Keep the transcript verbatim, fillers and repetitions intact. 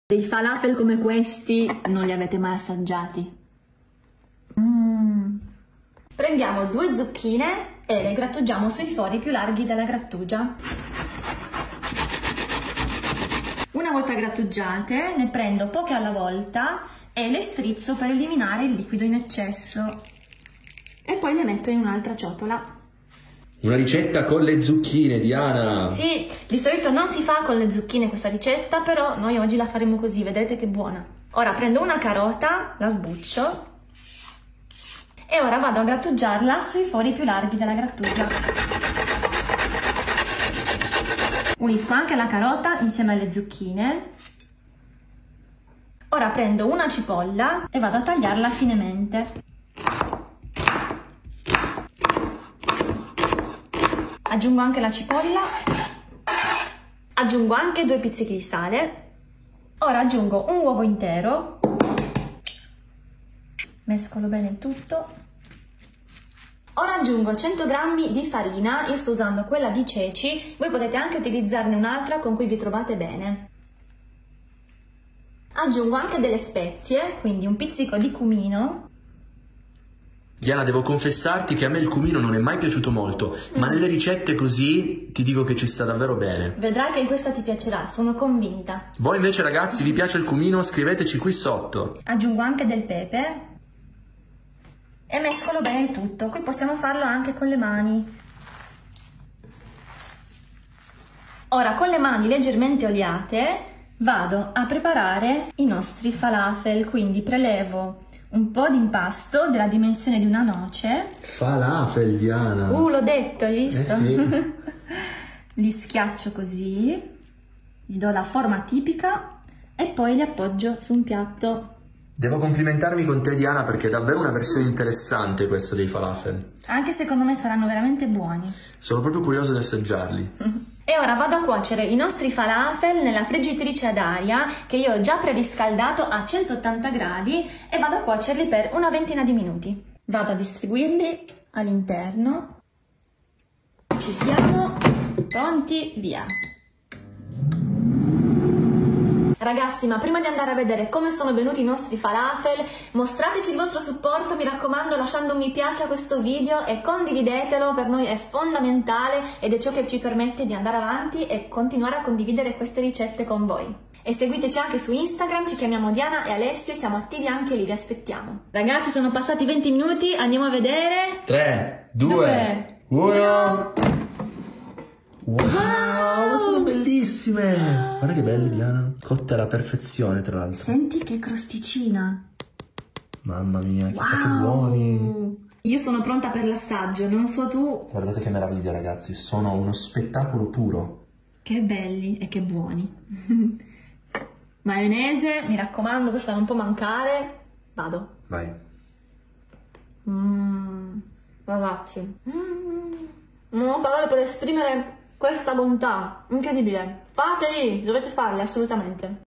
Dei falafel come questi non li avete mai assaggiati. Mm. Prendiamo due zucchine e le grattugiamo sui fori più larghi della grattugia. Una volta grattugiate ne prendo poche alla volta e le strizzo per eliminare il liquido in eccesso e poi le metto in un'altra ciotola. Una ricetta con le zucchine, Diana! Sì, di solito non si fa con le zucchine questa ricetta, però noi oggi la faremo così, vedrete che buona. Ora prendo una carota, la sbuccio e ora vado a grattugiarla sui fori più larghi della grattugia. Unisco anche la carota insieme alle zucchine. Ora prendo una cipolla e vado a tagliarla finemente. Aggiungo anche la cipolla, aggiungo anche due pizzichi di sale, ora aggiungo un uovo intero, mescolo bene il tutto, ora aggiungo cento grammi di farina, io sto usando quella di ceci, voi potete anche utilizzarne un'altra con cui vi trovate bene. Aggiungo anche delle spezie, quindi un pizzico di cumino. Diana, devo confessarti che a me il cumino non è mai piaciuto molto, mm. ma nelle ricette così ti dico che ci sta davvero bene. Vedrai che in questa ti piacerà, sono convinta. Voi invece ragazzi, vi piace il cumino? Scriveteci qui sotto. Aggiungo anche del pepe e mescolo bene il tutto. Qui possiamo farlo anche con le mani. Ora con le mani leggermente oliate vado a preparare i nostri falafel, quindi prelevo un po' di impasto della dimensione di una noce. Falafel, Diana! Uh, l'ho detto, hai visto? Eh sì. Li schiaccio così, gli do la forma tipica e poi li appoggio su un piatto. Devo complimentarmi con te, Diana, perché è davvero una versione interessante questa dei falafel. Anche secondo me saranno veramente buoni. Sono proprio curioso di assaggiarli. E ora vado a cuocere i nostri falafel nella friggitrice ad aria che io ho già preriscaldato a centottanta gradi e vado a cuocerli per una ventina di minuti. Vado a distribuirli all'interno. Ci siamo, pronti, via! Ragazzi, ma prima di andare a vedere come sono venuti i nostri falafel, mostrateci il vostro supporto, mi raccomando, lasciando un mi piace a questo video e condividetelo, per noi è fondamentale ed è ciò che ci permette di andare avanti e continuare a condividere queste ricette con voi. E seguiteci anche su Instagram, ci chiamiamo Diana e Alessio, siamo attivi anche lì, vi aspettiamo. Ragazzi, sono passati venti minuti, andiamo a vedere... tre, due, uno... Wow, sono bellissime! Guarda che belle, Diana. Cotte alla perfezione, tra l'altro. Senti che crosticina. Mamma mia, chissà wow. che buoni. Io sono pronta per l'assaggio, non so tu. Guardate che meraviglia, ragazzi. Sono uno spettacolo puro. Che belli e che buoni. Maionese, mi raccomando, questa non può mancare. Vado. Vai. Mmm, ragazzi. Mm. Non ho parole per esprimere questa bontà incredibile. Fateli, dovete farli assolutamente.